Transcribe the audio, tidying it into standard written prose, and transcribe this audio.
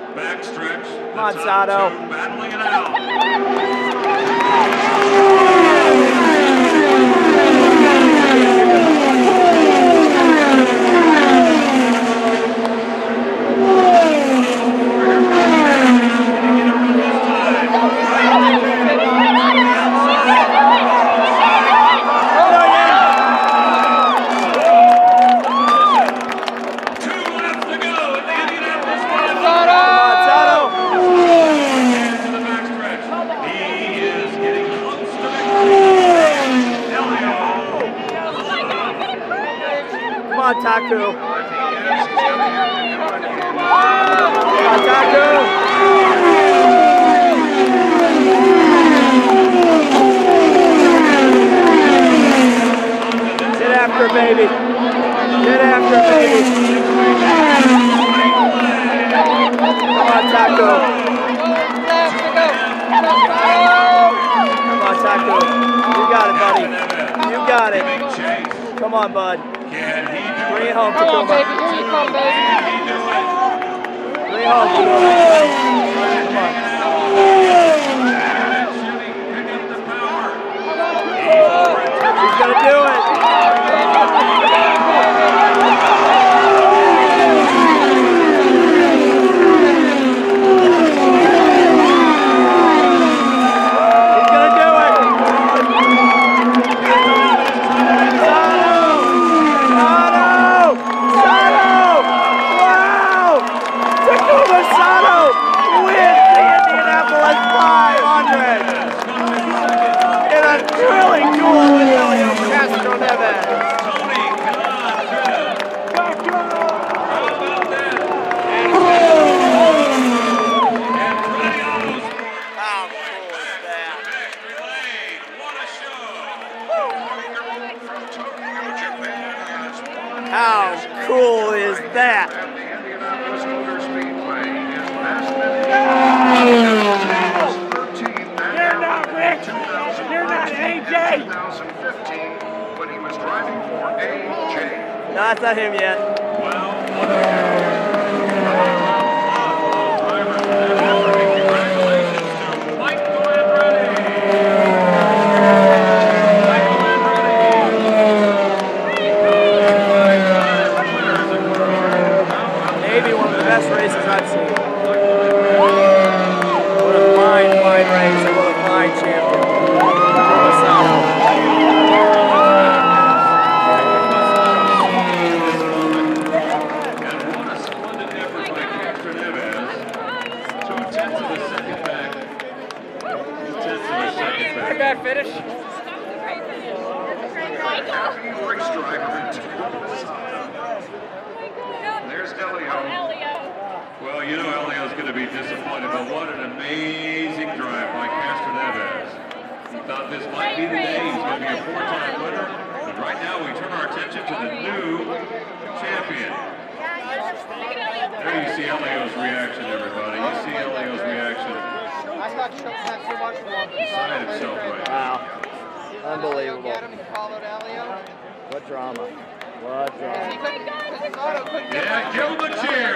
Backstretch. Come on, Sato. Battling it out. Taku. Taku. Get after it, baby. Get after it, baby. Come on, Taku. Come on, Taku. You got it, buddy. You got it. Come on, bud. Bring it home, Takuma. Come on, baby. Here you come, baby. Bring it home, Takuma. Come on. He's gonna do it. Takuma Sato wins the Indianapolis 500 in a really cool Helio Castroneves. How cool is that? How cool is that? You're not Rick. You're not AJ. 2015, when he was driving for AJ. No, that's not him yet. Maybe one of the best races I've seen. What a fine race and what a fine champion. Takuma Sato. Bad finish. Race driver. There's Helio. Well, you know Helio's going to be disappointed, but what an amazing drive by Castroneves. He thought this might be the day. He's going to be a four-time winner. But right now, we turn our attention to the new champion. There you see Helio's reaction, everybody. You see Helio's reaction. Beside himself right now. Wow. Unbelievable. Helio. What drama. What drama. Yeah, give him a cheer.